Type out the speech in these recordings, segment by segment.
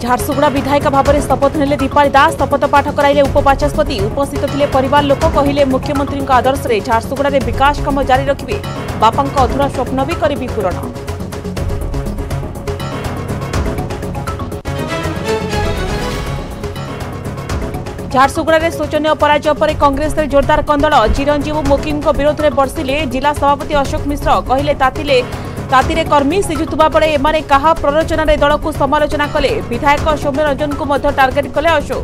झारसुगुड़ा विधायक भाव में शपथ नेले दीपाली दास। शपथ पाठ कराइले उपबाचस्पति। उपस्थित थिले परिवार लोक। कहिले मुख्यमंत्री आदर्श रे झारसुगुड़ा रे विकास काम जारी रखिबे। बापा अधूरा स्वप्न भी करिबी पूरण। झारसुगुड़ा रे शोचनीय पराजय पर कांग्रेस रे जोरदार कंदल। चिरंजीव मुखिम विरोध में बर्षिले जिला सभापति अशोक मिश्र। कहले तातीरे कर्मी सिझुवा बेले एमाने कहा प्ररोचन दल को समालोचना कले। विधायक सौम्य रंजन को मध्य टार्गेट कले अशोक।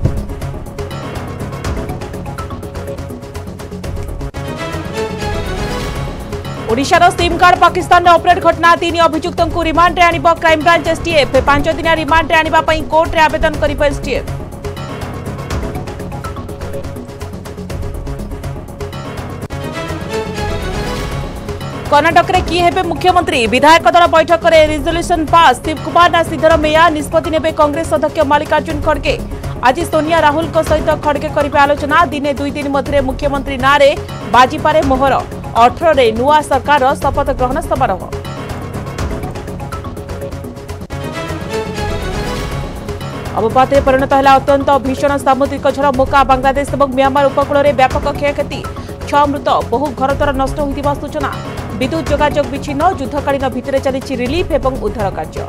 ओडिशार सिम कार्ड पाकिस्तान में ऑपरेट घटना। 3 अभियुक्तों को रिमांड रे आनिब क्राइमब्रांच एसटीएफ। 5 दिनिया रिमांड रे आनिबा पई कोर्ट रे आवेदन करिब एसटीएफ। कर्णाटक रे किए हेबे मुख्यमंत्री। विधायक दल बैठक में रिजोल्यूशन पास। शिवकुमार ना सिद्धरमैया निष्पत्ति नेबे कांग्रेस अध्यक्ष मल्लिकार्जुन खड़गे। आज सोनिया राहुल सहित खड़गे करिबे आलोचना। दिने 2 दिन मध्य मुख्यमंत्री नारे बाजिपारे मोहर। 18 रे नुआ सरकार शपथ ग्रहण समारोह। अवपात परिणत है अत्यंत भीषण सामुद्रिक झड़ मोका। बांग्लादेश और म्यांमार उपकूल में व्यापक क्षयक्षति। 6 मृत बहु घरद्वार नष्ट होइतिबा सूचना। विद्युत जोगाजोग विच्छिन्न। युद्धकालीन भित्तिरे चलिछि रिलीफ एवं उद्धार कार्य।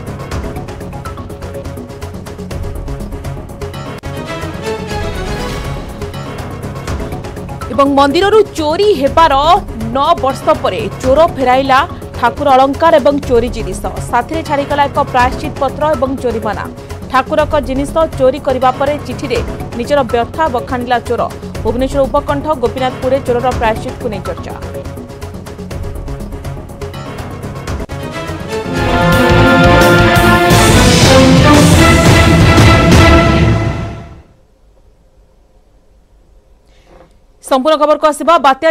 एवं मंदिररू चोरी हेबार 9 वर्ष पर चोर फेराइला ठाकुर अलंकार एवं चोरी जिनिस। साथी छाड़ीगला एक प्रायश्चित पत्र और जोरिमाना। ठाकुरक जिनिस चोरी करबा परे चिठी रे निजर व्यथा बखाणिला चोर। भुवनेश्वर उपकंठ गोपीनाथपुर चोरर प्रायश्चित को नहीं चर्चा। संपूर्ण खबर को आसिबा। बात्या